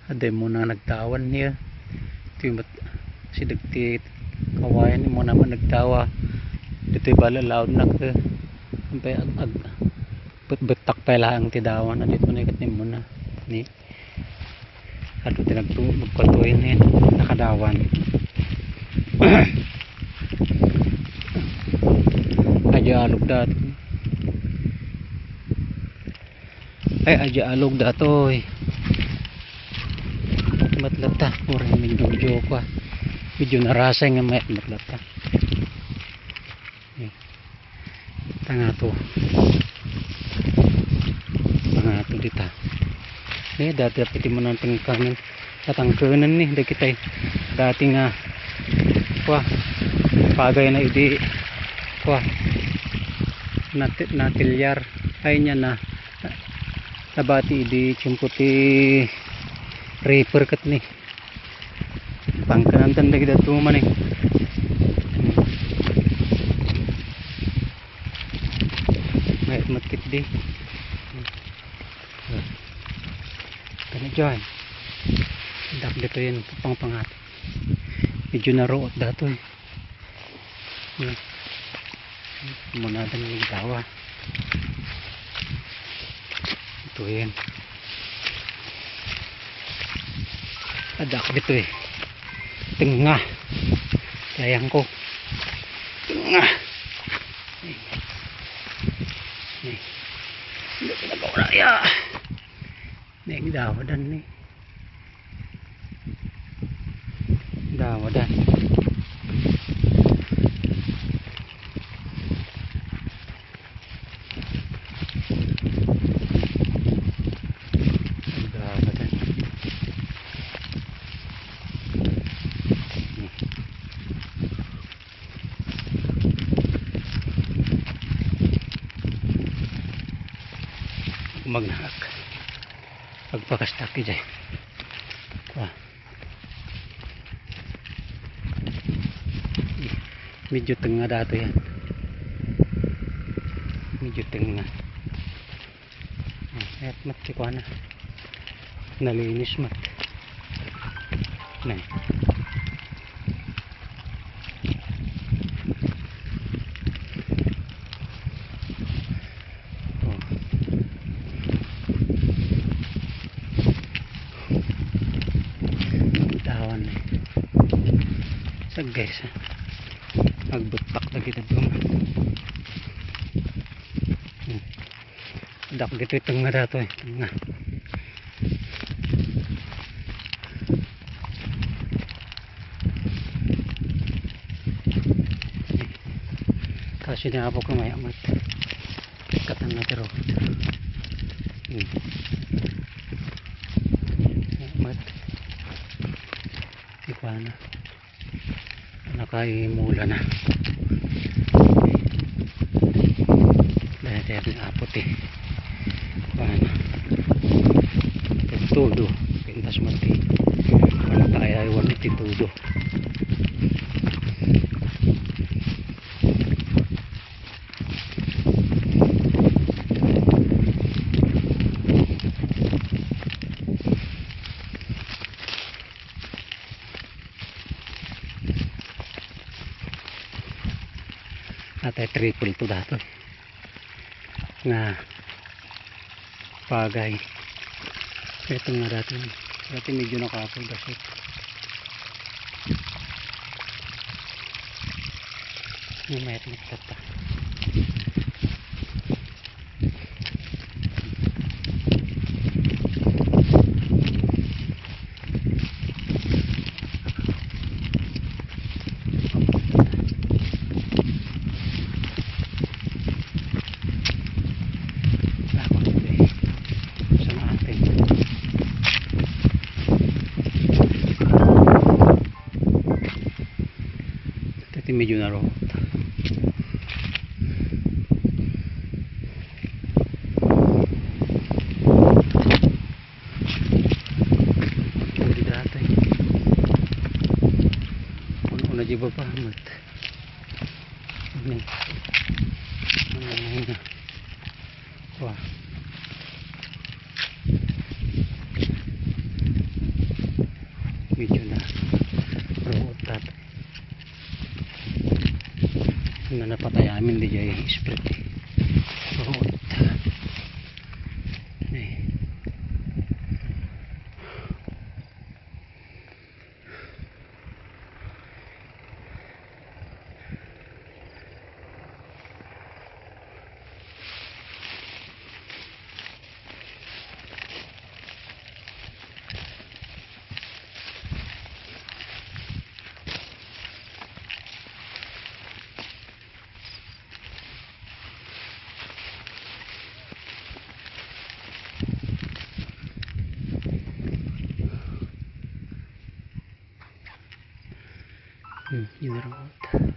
Aday mo na nagtawan niya. Ito yung si dagti kawayan mo naman nagtawa. Dito yung balalaod na ka. Sampai betak pala ang tidawan. Dito na ikat mo na. Ni. Ato tinagpatuin niya. Nakadawan. Aja alog dat. Ay aja alog datoy. Matlata orang medyo ko. Medyo narasa nga may matlata. Tanga to. Tanga to dita. Dati pati mo nang kanin. Tatangkanan ni da kita. Dati nga pagay na idi natilyar ay niya na nabati idi chimputi reaper kat ni pangkanan tanda kita tuman eh may matkit di kana dyan dak dito yun pangpangat medyo naroot dato eh muna din yung dawa ito yan adak dito eh tengah sayang ko tengah hindi pinag-auraya nih dawa dan nih dawa dan magnak pagpakastaki dyan medyo tengah dato yan medyo tengah at mat kikuha na nalinis mat na guys magbutak na kita doon dak dito tengah dato eh tengah kasi na ako kumaya mat katan na tero mat ikuana nakaimula na dahil ni apot eh paano todo pintas mati wala kaya iwan iti todo atay triple to dato nga pagay ito nga dati medyo nakapag dasit mayat nagtata medyo naro una di ba pahamat ini wah medyo na ruutat na napatayamin di jay spread ruut eh. Yun na ruut.